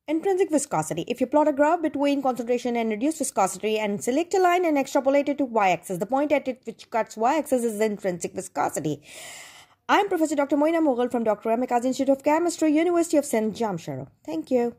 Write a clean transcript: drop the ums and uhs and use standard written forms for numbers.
Intrinsic viscosity. If you plot a graph between concentration and reduced viscosity and select a line and extrapolate it to y-axis, the point at it which cuts y-axis is the intrinsic viscosity. I'm Professor Dr. Mchem from Dr. Mchem's Institute of Chemistry, University of St. Jamshara. Thank you.